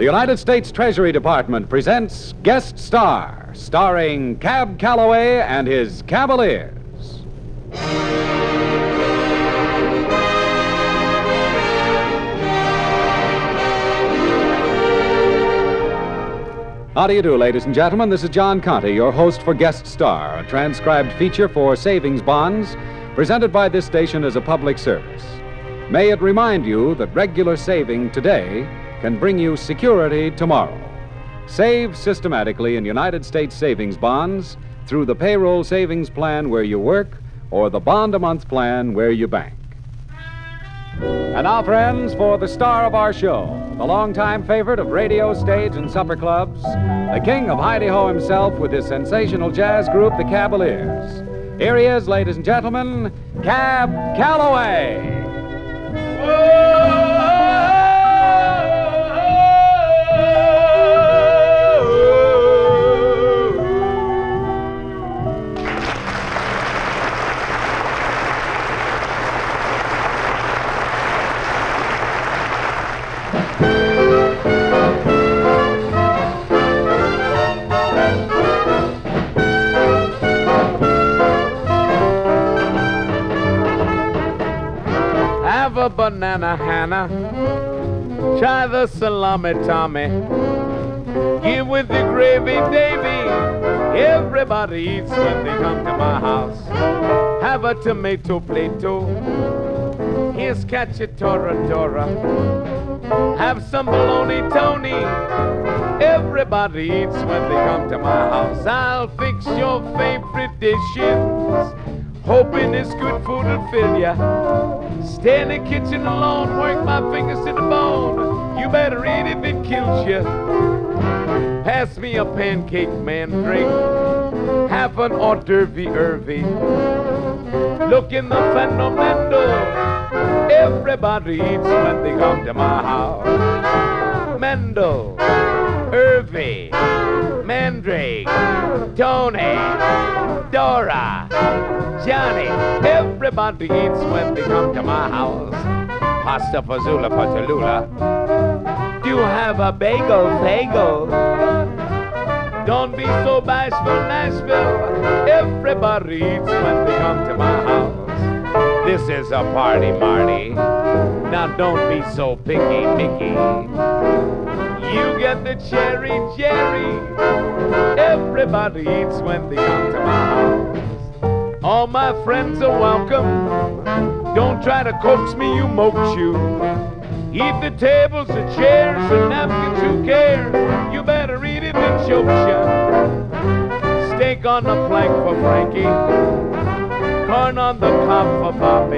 The United States Treasury Department presents Guest Star, starring Cab Calloway and his Cavaliers. How do you do, ladies and gentlemen? This is John Conte, your host for Guest Star, a transcribed feature for savings bonds presented by this station as a public service. May it remind you that regular saving today can bring you security tomorrow. Save systematically in United States savings bonds through the payroll savings plan where you work or the bond-a-month plan where you bank. And now, friends, for the star of our show, the longtime favorite of radio, stage, and supper clubs, the king of Hi-de-Ho himself with his sensational jazz group, the Cavaliers. Here he is, ladies and gentlemen, Cab Calloway. Have a banana, Hannah. Try the salami, Tommy. Give with the gravy, Davy. Everybody eats when they come to my house. Have a tomato plato. Here's cacciatora, Dora. Have some bologna, Tony. Everybody eats when they come to my house. I'll fix your favorite dishes, hoping this good food will fill ya. Stay in the kitchen alone, work my fingers to the bone. You better eat if it kills you. Pass me a pancake, mandrake. Have an hors d'oeuvre. Look in the fundamental. Everybody eats when they come to my house. Mendel, Irvy, Mandrake, Tony, Dora, Johnny. Everybody eats when they come to my house. Pasta fazoula patalula. Do you have a bagel? Don't be so bashful, Nashville. Everybody eats when they come to my house. This is a party, Marty. Now don't be so picky, Mickey. You get the cherry, Jerry. Everybody eats when they come to my house. All my friends are welcome. Don't try to coax me, you moke you. Eat the tables, the chairs, the napkins, who cares? You better eat it, it chokes you. Steak on the plank for Frankie. Corn on the cob for Bobby.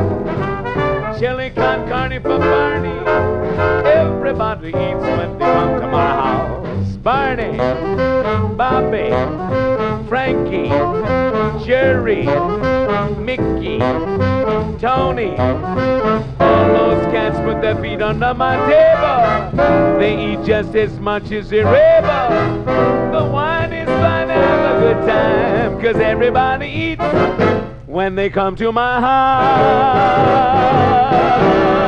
Chili con carne for Barney. Everybody eats when they come to my house. Barney, Bobby, Frankie, Jerry, Mickey, Tony. All those cats put their feet under my table. They eat just as much as they're able. The wine is fine, have a good time, 'cause everybody eats when they come to my house.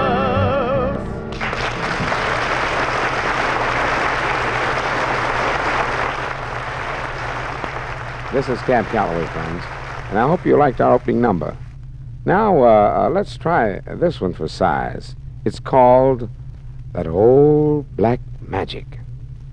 This is Cab Calloway, friends, and I hope you liked our opening number. Now, let's try this one for size. It's called That Old Black Magic.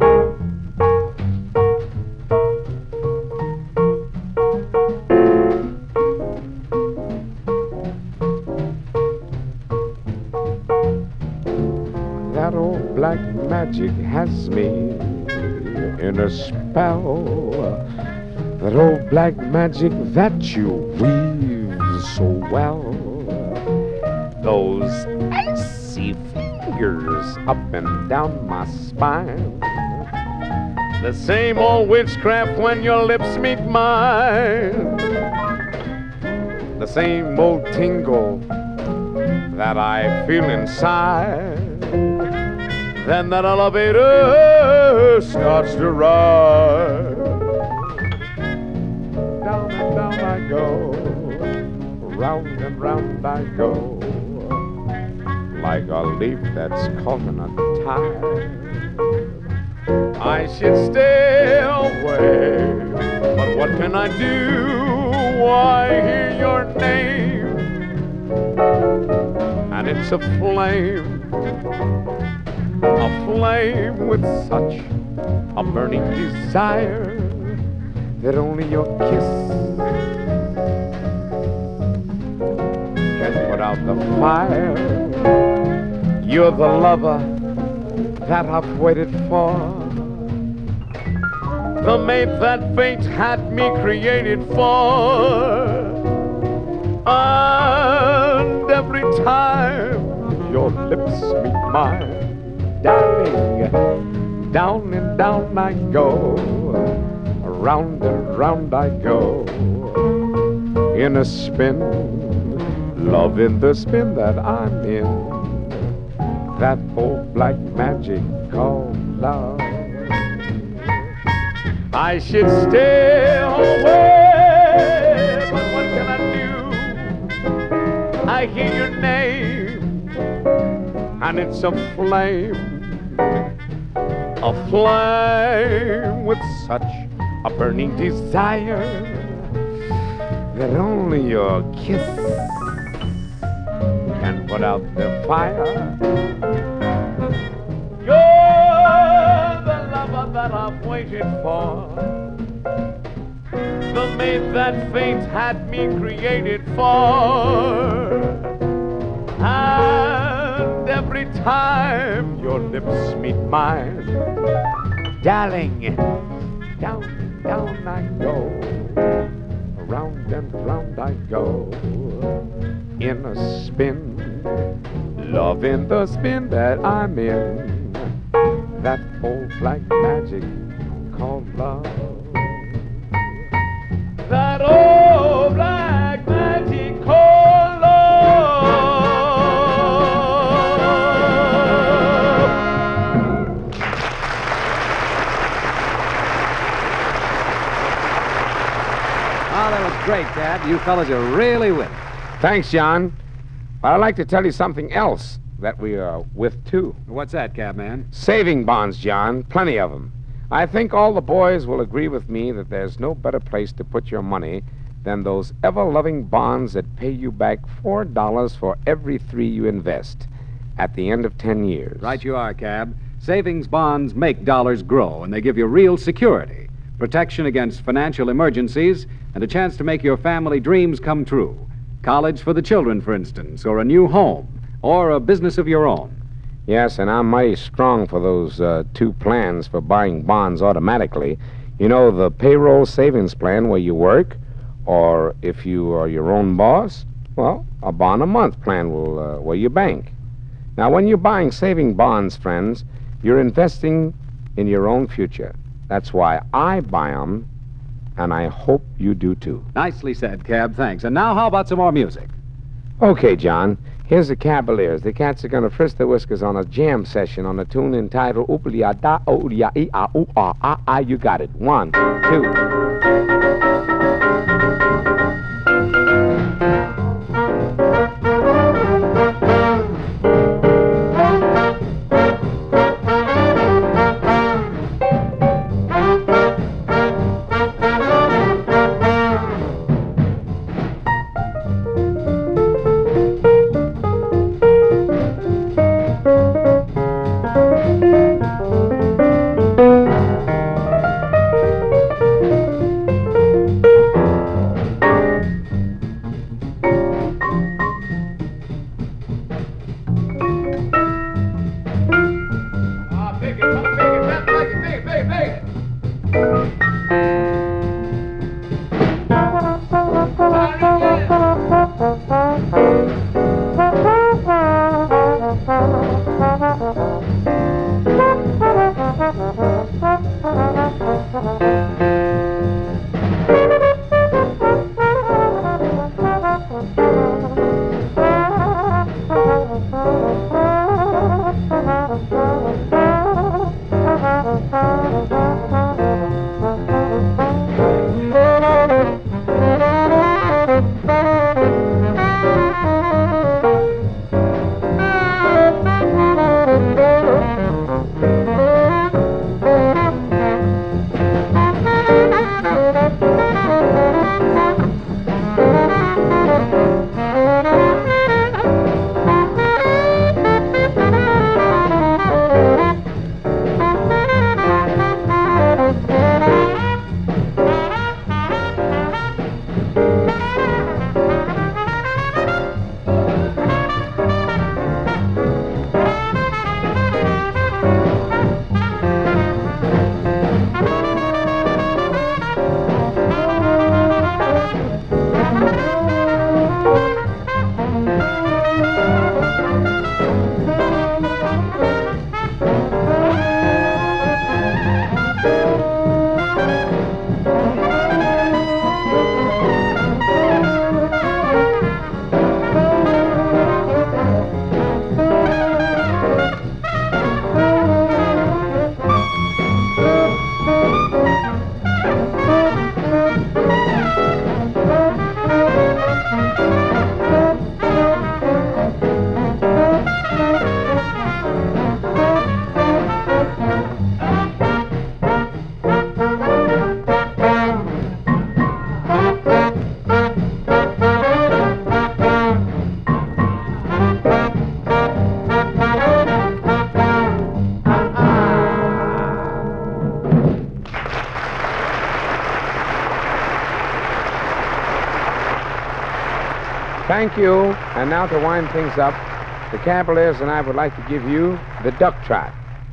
That old black magic has me in a spell. That old black magic that you weave so well. Those icy fingers up and down my spine. The same old witchcraft when your lips meet mine. The same old tingle that I feel inside. Then that elevator starts to ride. Down and down I go, round and round I go, like a leaf that's caught in a tide. I should stay away, but what can I do? I hear your name, and it's a flame with such a burning desire that only your kiss can put out the fire. You're the lover that I've waited for, the mate that fate had me created for. And every time your lips meet mine, darling, down and down I go, round and round I go, in a spin, love in the spin that I'm in, that old black magic called love. I should stay away, but what can I do? I hear your name, and it's a flame with such a burning desire that only your kiss can put out the fire. You're the lover that I've waited for, the mate that fate had me created for. And every time your lips meet mine, darling, down and down I go, round and round I go, in a spin, love in the spin that I'm in, that old black magic called love. That old black magic called love. Oh, that was great, Dad. You fellas are really with it. Thanks, John. But I'd like to tell you something else that we are with, too. What's that, Cabman? Saving bonds, John. Plenty of them. I think all the boys will agree with me that there's no better place to put your money than those ever-loving bonds that pay you back $4 for every 3 you invest at the end of 10 years. Right you are, Cab. Savings bonds make dollars grow, and they give you real security, protection against financial emergencies, and a chance to make your family dreams come true. College for the children, for instance, or a new home, or a business of your own. Yes, and I'm mighty strong for those 2 plans for buying bonds automatically. You know, the payroll savings plan where you work, or if you are your own boss, well, a bond a month plan will where you bank. Now, when you're buying saving bonds, friends, you're investing in your own future. That's why I buy them, and I hope you do too. Nicely said, Cab, thanks. And now how about some more music? Okay, John. Here's the Cavaliers. The cats are going to frisk their whiskers on a jam session on a tune entitled Oopa Da Oolia E A Ooh Ah Ah Ah. You got it. 1, 2. Thank you. And now to wind things up, the Cavaliers and I would like to give you the Duck Trot.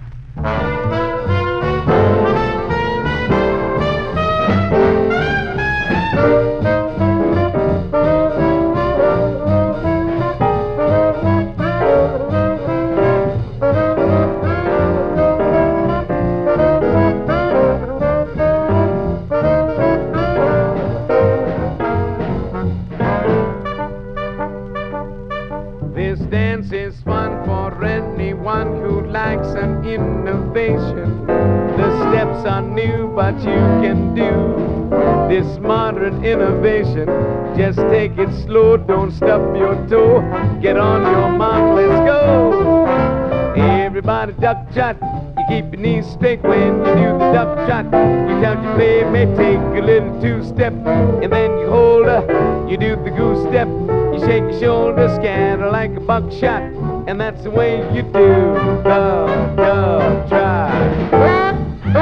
This dance is fun for anyone who likes an innovation. The steps are new, but you can do this modern innovation. Just take it slow, don't stub your toe. Get on your mark, let's go. Everybody duck trot. You keep your knees straight when you do the duck trot. You tell your playmate, take a little two-step, and then you hold her. You do the goose step. You shake your shoulders, scatter like a buckshot, and that's the way you do the duck trot.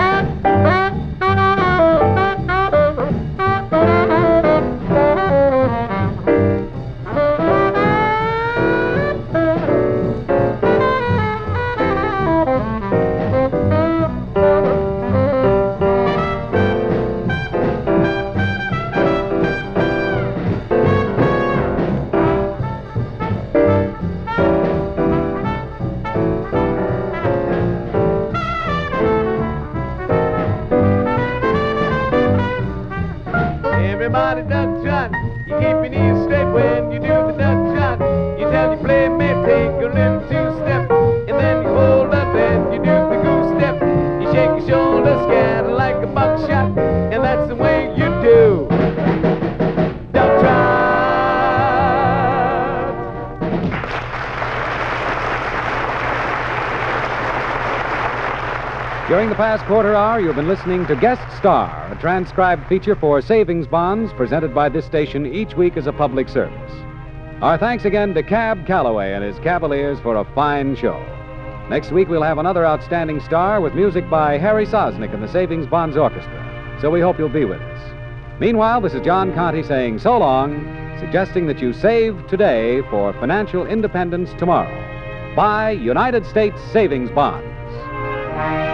Everybody duck trot. You keep your knees straight when you do the duck trot. You tell your playmate, take a little two-step, and then you hold up and you do the goose step. You shake your shoulders, scatter like a buckshot, and that's the way you do duck trot. During the past quarter hour, you've been listening to Guest Star, a transcribed feature for savings bonds presented by this station each week as a public service. Our thanks again to Cab Calloway and his Cavaliers for a fine show. Next week, we'll have another outstanding star with music by Harry Sosnick and the Savings Bonds Orchestra, so we hope you'll be with us. Meanwhile, this is John Conte saying so long, suggesting that you save today for financial independence tomorrow. Buy United States Savings Bonds.